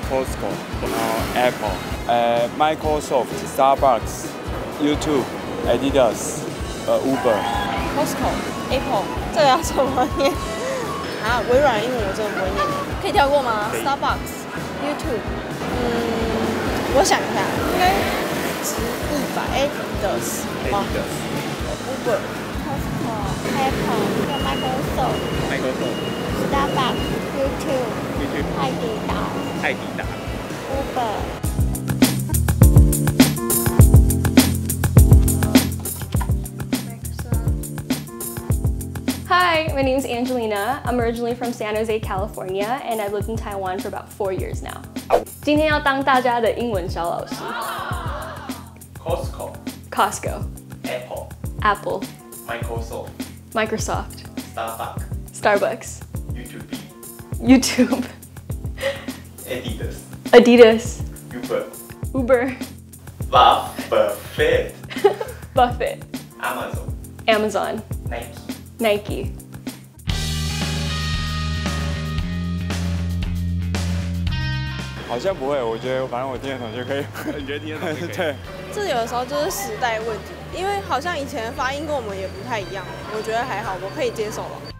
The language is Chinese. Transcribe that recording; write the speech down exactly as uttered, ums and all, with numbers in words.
Costco， 然后 Apple， 呃 ，Microsoft、Starbucks、YouTube、Adidas， 呃 Uber。Costco、Apple， 这个要怎么念？啊，微软英文我真的不会念，可以跳过吗 ？Starbucks、YouTube， 嗯，我想一下，应该直译吧 ，Adidas、Uber、Costco、Apple、Microsoft、Starbucks、YouTube、YouTube、艾迪达、 艾迪达、 Uber。 Hi, my name is Angelina. I'm originally from San Jose, California, and I've lived in Taiwan for about four years now. 今天要当大家的英文小老师。 Costco, Costco, Apple, Apple, Microsoft, Microsoft, Starbucks, Starbucks, YouTube, YouTube, Adidas, Adidas, Uber, Uber, Buffett, Buffett, Amazon, Amazon, Nike. Nike. 好像不会，我觉得反正我听得懂就可以。 你觉得听得懂就可以？ 对。 这有的时候就是时代问题，因为好像以前的发音跟我们也不太一样，我觉得还好，我可以接受了。